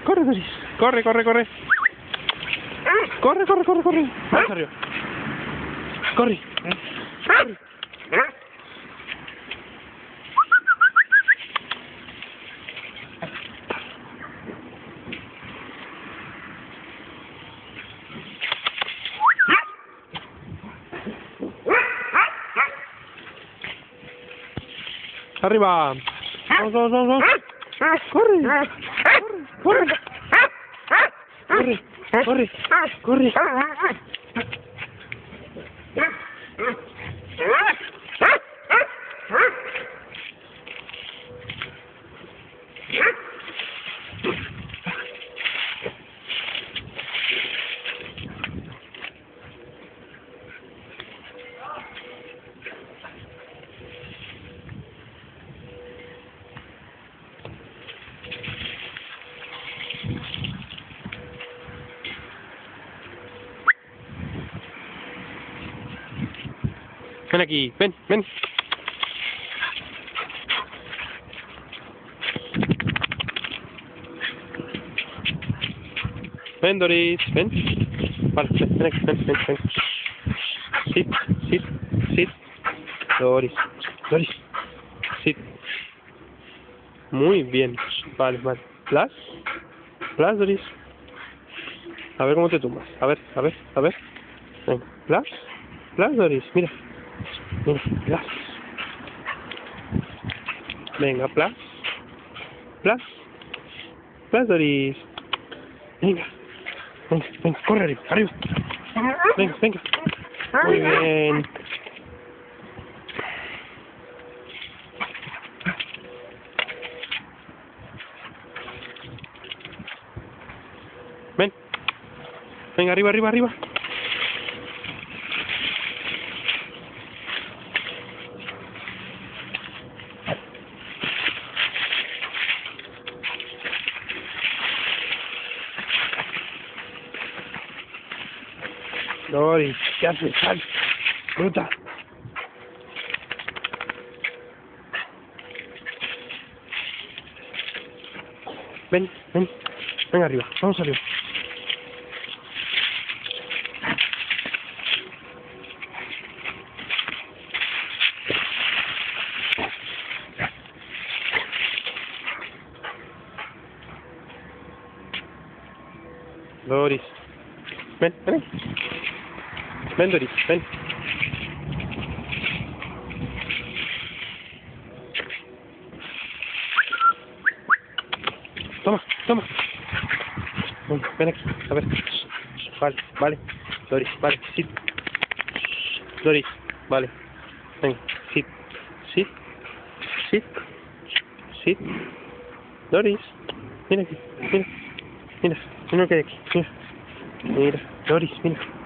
Corre, Doris. Corre, corre, corre. Corre, corre, corre, corre. Vamos arriba. Corre. Corre. Arriba. Vamos, vamos, vamos, vamos. Corre. Corre. Corre. Corre. Corre. Corre. Ven aquí, ven, ven. Ven, Doris, ven. Vale, ven aquí, ven, ven, ven. Sit, sit, sit. Doris, Doris, sit. Muy bien. Vale, vale. Plus, plus, Doris. A ver cómo te tumbas. A ver, a ver, a ver. Venga, plus, plus, Doris, mira. Mira, plus. Venga, plus. Plus. Plus, Doris. Venga. Venga, venga, corre arriba, arriba. Venga, venga. Muy bien. Ven. Venga, arriba, arriba, arriba. Doris, ¿qué haces? Sal, fruta. Ven, ven, ven arriba, vamos arriba. Doris, ven, ven. Ven, Doris, ven. Toma, toma. Ven, ven aquí, a ver. Vale, vale. Doris, vale, sit. Doris, vale. Venga, sit, sit, sit, sit. Doris, mira aquí, mira. Mira, mira lo que hay aquí, mira. Mira, Doris, mira.